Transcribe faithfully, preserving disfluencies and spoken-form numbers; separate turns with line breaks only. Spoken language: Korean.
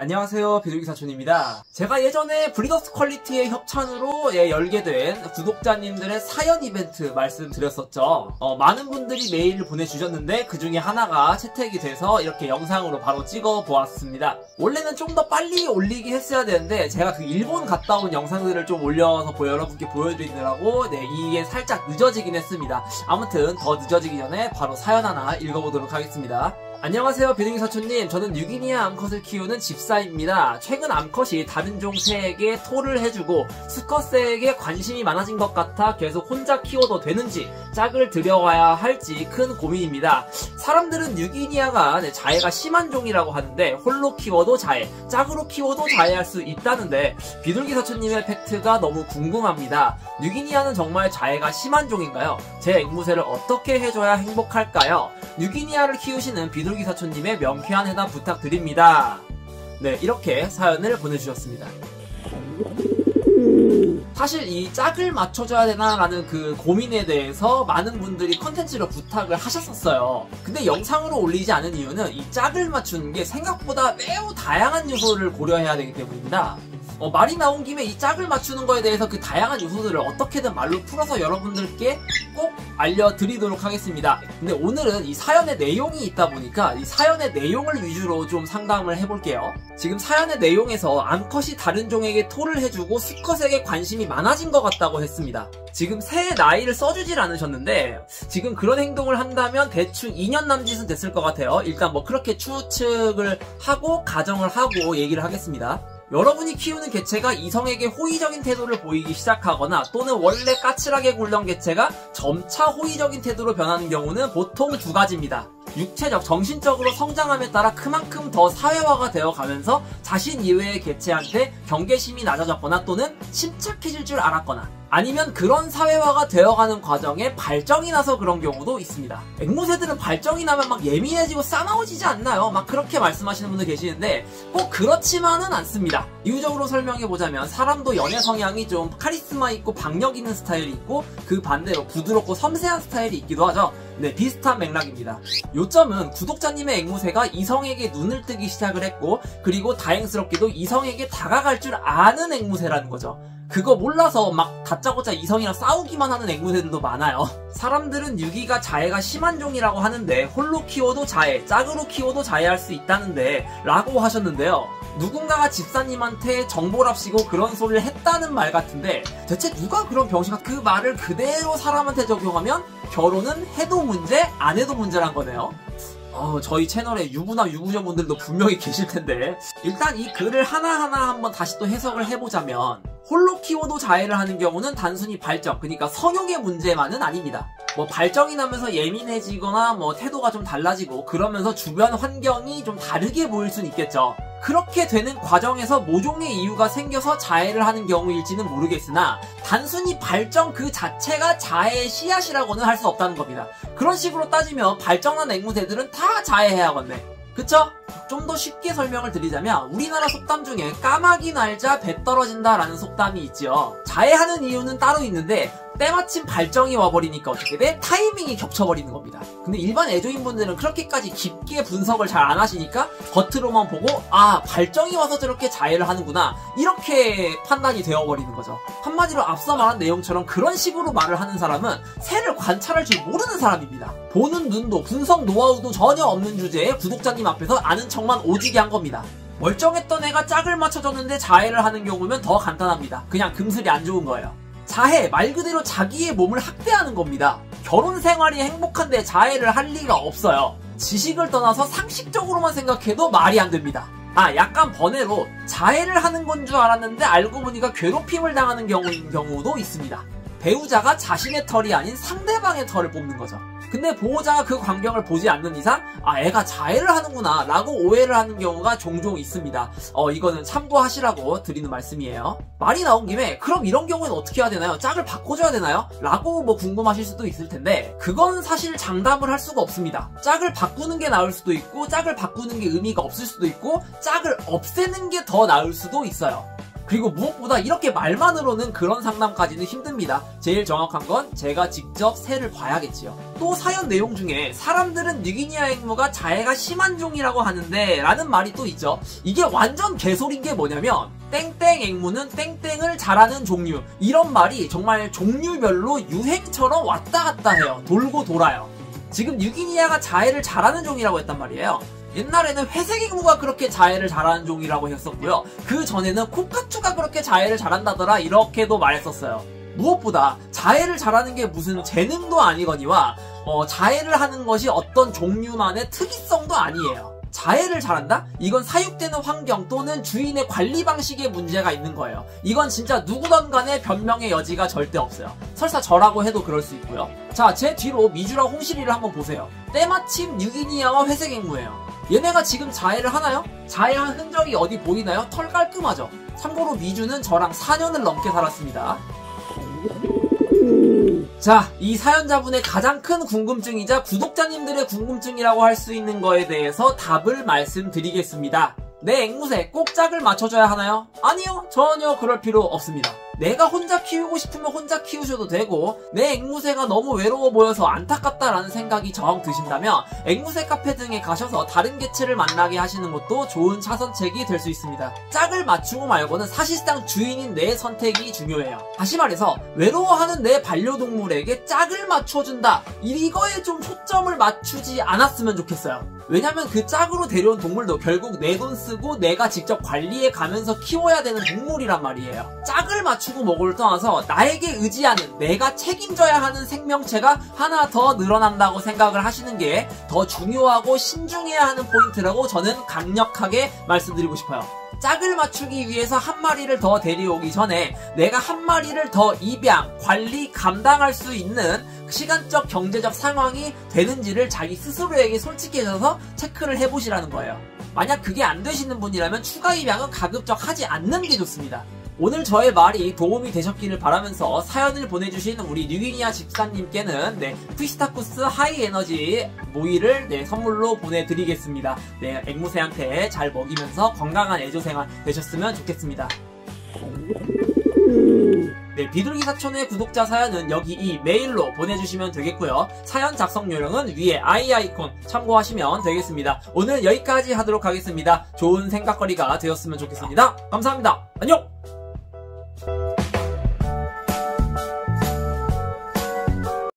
안녕하세요, 비둘기 사촌입니다. 제가 예전에 브리더스 퀄리티의 협찬으로 예, 열게 된 구독자님들의 사연 이벤트 말씀드렸었죠. 어, 많은 분들이 메일을 보내주셨는데 그 중에 하나가 채택이 돼서 이렇게 영상으로 바로 찍어 보았습니다. 원래는 좀 더 빨리 올리기 했어야 되는데 제가 그 일본 갔다 온 영상들을 좀 올려서 보, 여러분께 보여드리느라고 네, 이게 살짝 늦어지긴 했습니다. 아무튼 더 늦어지기 전에 바로 사연 하나 읽어보도록 하겠습니다. 안녕하세요, 비둘기 사촌님. 저는 뉴기니아 암컷을 키우는 집사입니다. 최근 암컷이 다른 종 새에게 토를 해주고 수컷새에게 관심이 많아진 것 같아 계속 혼자 키워도 되는지 짝을 들여와야 할지 큰 고민입니다. 사람들은 뉴기니아가 네, 자해가 심한 종이라고 하는데 홀로 키워도 자해, 짝으로 키워도 자해할 수 있다는데 비둘기 사촌님의 팩트가 너무 궁금합니다. 뉴기니아는 정말 자해가 심한 종인가요? 제 앵무새를 어떻게 해줘야 행복할까요? 뉴기니아를 키우시는 비둘기 사촌님의 명쾌한 해답 부탁드립니다. 네, 이렇게 사연을 보내주셨습니다. 사실 이 짝을 맞춰줘야 되나 라는 그 고민에 대해서 많은 분들이 컨텐츠로 부탁을 하셨었어요. 근데 영상으로 올리지 않은 이유는 이 짝을 맞추는 게 생각보다 매우 다양한 요소를 고려해야 되기 때문입니다. 어, 말이 나온 김에 이 짝을 맞추는 거에 대해서 그 다양한 요소들을 어떻게든 말로 풀어서 여러분들께 꼭 알려드리도록 하겠습니다. 근데 오늘은 이 사연의 내용이 있다 보니까 이 사연의 내용을 위주로 좀 상담을 해볼게요. 지금 사연의 내용에서 암컷이 다른 종에게 토를 해주고 수컷에게 관심이 많아진 것 같다고 했습니다. 지금 새의 나이를 써주질 않으셨는데 지금 그런 행동을 한다면 대충 이 년 남짓은 됐을 것 같아요. 일단 뭐 그렇게 추측을 하고 가정을 하고 얘기를 하겠습니다. 여러분이 키우는 개체가 이성에게 호의적인 태도를 보이기 시작하거나 또는 원래 까칠하게 굴던 개체가 점차 호의적인 태도로 변하는 경우는 보통 두 가지입니다. 육체적, 정신적으로 성장함에 따라 그만큼 더 사회화가 되어가면서 자신 이외의 개체한테 경계심이 낮아졌거나 또는 침착해질 줄 알았거나 아니면 그런 사회화가 되어가는 과정에 발정이 나서 그런 경우도 있습니다. 앵무새들은 발정이 나면 막 예민해지고 싸나워지지 않나요? 막 그렇게 말씀하시는 분들 계시는데 꼭 그렇지만은 않습니다. 이유적으로 설명해보자면 사람도 연애 성향이 좀 카리스마 있고 박력 있는 스타일이 있고 그 반대로 부드럽고 섬세한 스타일이 있기도 하죠. 네, 비슷한 맥락입니다. 요점은 구독자님의 앵무새가 이성에게 눈을 뜨기 시작을 했고 그리고 다행스럽게도 이성에게 다가갈 줄 아는 앵무새라는 거죠. 그거 몰라서 막 다짜고짜 이성이랑 싸우기만 하는 앵무새들도 많아요. 사람들은 유기가 자해가 심한 종이라고 하는데 홀로 키워도 자해, 짝으로 키워도 자해할 수 있다는데 라고 하셨는데요. 누군가가 집사님한테 정보랍시고 그런 소리를 했다는 말 같은데 대체 누가 그런 병신가 그 말을 그대로 사람한테 적용하면 결혼은 해도 문제, 안 해도 문제란 거네요. 어, 저희 채널에 유부남 유부녀분들도 분명히 계실 텐데 일단 이 글을 하나하나 한번 다시 또 해석을 해보자면 홀로 키워도 자해를 하는 경우는 단순히 발정, 그러니까 성욕의 문제만은 아닙니다. 뭐 발정이 나면서 예민해지거나 뭐 태도가 좀 달라지고 그러면서 주변 환경이 좀 다르게 보일 수는 있겠죠. 그렇게 되는 과정에서 모종의 이유가 생겨서 자해를 하는 경우일지는 모르겠으나 단순히 발정 그 자체가 자해의 씨앗이라고는 할 수 없다는 겁니다. 그런 식으로 따지면 발정난 앵무새들은 다 자해해야 하겠네. 그쵸? 좀 더 쉽게 설명을 드리자면 우리나라 속담 중에 까마귀 날자 배 떨어진다 라는 속담이 있지요. 자해하는 이유는 따로 있는데 때마침 발정이 와버리니까 어떻게 돼? 타이밍이 겹쳐버리는 겁니다. 근데 일반 애조인분들은 그렇게까지 깊게 분석을 잘 안 하시니까 겉으로만 보고 아 발정이 와서 저렇게 자해를 하는구나 이렇게 판단이 되어버리는 거죠. 한마디로 앞서 말한 내용처럼 그런 식으로 말을 하는 사람은 새를 관찰할 줄 모르는 사람입니다. 보는 눈도 분석 노하우도 전혀 없는 주제에 구독자님 앞에서 아는 척만 오지게 한 겁니다. 멀쩡했던 애가 짝을 맞춰줬는데 자해를 하는 경우면 더 간단합니다. 그냥 금슬이 안 좋은 거예요. 자해, 말 그대로 자기의 몸을 학대하는 겁니다. 결혼 생활이 행복한데 자해를 할 리가 없어요. 지식을 떠나서 상식적으로만 생각해도 말이 안 됩니다. 아, 약간 번외로 자해를 하는 건 줄 알았는데 알고 보니까 괴롭힘을 당하는 경우인 경우도 있습니다. 배우자가 자신의 털이 아닌 상대방의 털을 뽑는 거죠. 근데 보호자가 그 광경을 보지 않는 이상 아 애가 자해를 하는구나 라고 오해를 하는 경우가 종종 있습니다. 어 이거는 참고하시라고 드리는 말씀이에요. 말이 나온 김에 그럼 이런 경우는 어떻게 해야 되나요? 짝을 바꿔줘야 되나요? 라고 뭐 궁금하실 수도 있을 텐데 그건 사실 장담을 할 수가 없습니다. 짝을 바꾸는 게 나을 수도 있고 짝을 바꾸는 게 의미가 없을 수도 있고 짝을 없애는 게 더 나을 수도 있어요. 그리고 무엇보다 이렇게 말만으로는 그런 상담까지는 힘듭니다. 제일 정확한 건 제가 직접 새를 봐야겠지요. 또 사연 내용 중에 사람들은 뉴기니아 앵무가 자해가 심한 종이라고 하는데 라는 말이 또 있죠. 이게 완전 개소리인 게 뭐냐면 땡땡 앵무는 땡땡을 잘하는 종류, 이런 말이 정말 종류별로 유행처럼 왔다 갔다 해요. 돌고 돌아요. 지금 뉴기니아가 자해를 잘하는 종이라고 했단 말이에요. 옛날에는 회색 앵무가 그렇게 자해를 잘하는 종이라고 했었고요. 그 전에는 코카투가 그렇게 자해를 잘한다더라 이렇게도 말했었어요. 무엇보다 자해를 잘하는 게 무슨 재능도 아니거니와 어, 자해를 하는 것이 어떤 종류만의 특이성도 아니에요. 자해를 잘한다? 이건 사육되는 환경 또는 주인의 관리 방식에 문제가 있는 거예요. 이건 진짜 누구든 간에 변명의 여지가 절대 없어요. 설사 저라고 해도 그럴 수 있고요. 자, 제 뒤로 미주랑 홍실이를 한번 보세요. 때마침 뉴기니아와 회색 앵무예요. 얘네가 지금 자해를 하나요? 자해한 흔적이 어디 보이나요? 털 깔끔하죠? 참고로 미주는 저랑 사 년을 넘게 살았습니다. 자, 이 사연자분의 가장 큰 궁금증이자 구독자님들의 궁금증이라고 할 수 있는 거에 대해서 답을 말씀드리겠습니다. 내 앵무새 꼭 짝을 맞춰줘야 하나요? 아니요, 전혀 그럴 필요 없습니다. 내가 혼자 키우고 싶으면 혼자 키우셔도 되고 내 앵무새가 너무 외로워 보여서 안타깝다라는 생각이 정 드신다면 앵무새 카페 등에 가셔서 다른 개체를 만나게 하시는 것도 좋은 차선책이 될 수 있습니다. 짝을 맞추고 말고는 사실상 주인인 내 선택이 중요해요. 다시 말해서 외로워하는 내 반려동물에게 짝을 맞춰준다, 이거에 좀 초점을 맞추지 않았으면 좋겠어요. 왜냐면 그 짝으로 데려온 동물도 결국 내 돈 쓰고 내가 직접 관리해 가면서 키워야 되는 동물이란 말이에요. 짝을 맞추고 뭐를 떠나서 나에게 의지하는, 내가 책임져야 하는 생명체가 하나 더 늘어난다고 생각을 하시는 게 더 중요하고 신중해야 하는 포인트라고 저는 강력하게 말씀드리고 싶어요. 짝을 맞추기 위해서 한 마리를 더 데려오기 전에 내가 한 마리를 더 입양, 관리, 감당할 수 있는 시간적, 경제적 상황이 되는지를 자기 스스로에게 솔직해져서 체크를 해보시라는 거예요. 만약 그게 안 되시는 분이라면 추가 입양은 가급적 하지 않는 게 좋습니다. 오늘 저의 말이 도움이 되셨기를 바라면서 사연을 보내주신 우리 뉴기니아 집사님께는 네, 푸시타쿠스 하이에너지 모이를 네, 선물로 보내드리겠습니다. 네, 앵무새한테 잘 먹이면서 건강한 애조생활 되셨으면 좋겠습니다. 네, 비둘기 사촌의 구독자 사연은 여기 이 메일로 보내주시면 되겠고요. 사연 작성 요령은 위에 아이 아이콘 참고하시면 되겠습니다. 오늘 여기까지 하도록 하겠습니다. 좋은 생각거리가 되었으면 좋겠습니다. 감사합니다. 안녕!